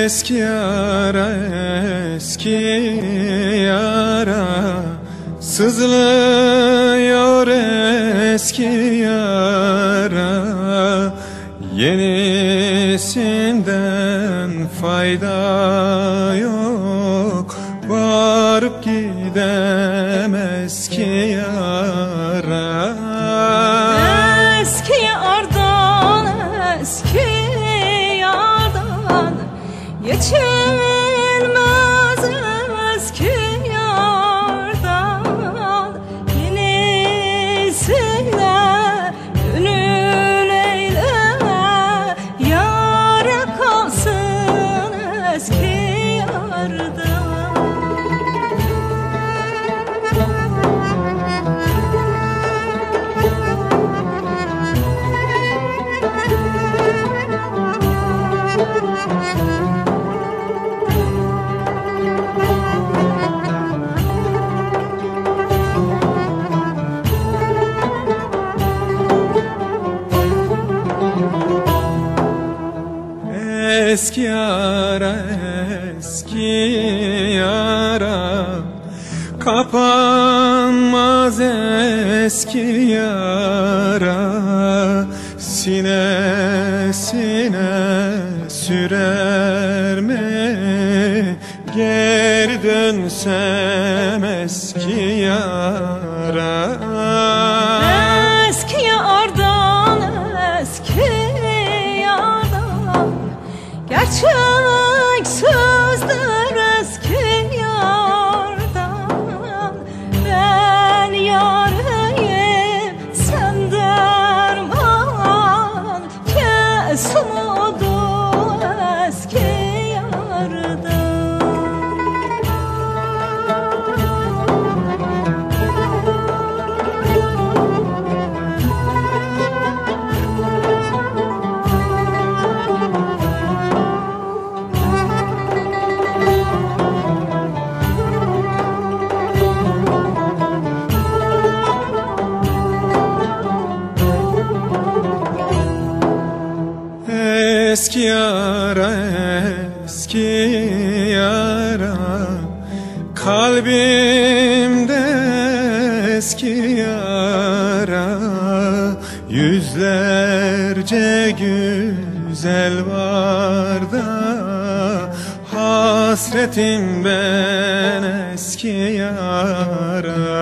Eski yara, eski yara, sızlıyor eski yara. Yenisinden fayda yok, varıp gidem eski yara. Eski yardan, eski yardan geçilmez eski yardan. Yenisiyle gönül eyle, yâre kalsın eski yardan. Eski yara, eski yara, kapanmaz eski yara. Sinesine sürer mi, geri dönsem eski yara. Eski yardan, eski yardan gerçek sözdür eski yardan. Ben yarayım, sen derman, kes umudu eski yardan. Eski yara, eski yara, kalbimde eski yara. Yüzlerce güzel var da hasretim ben eski yara.